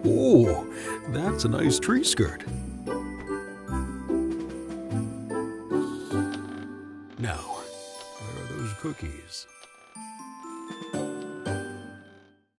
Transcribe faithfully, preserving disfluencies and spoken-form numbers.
Oh, that's a nice tree skirt. Now, where are those cookies?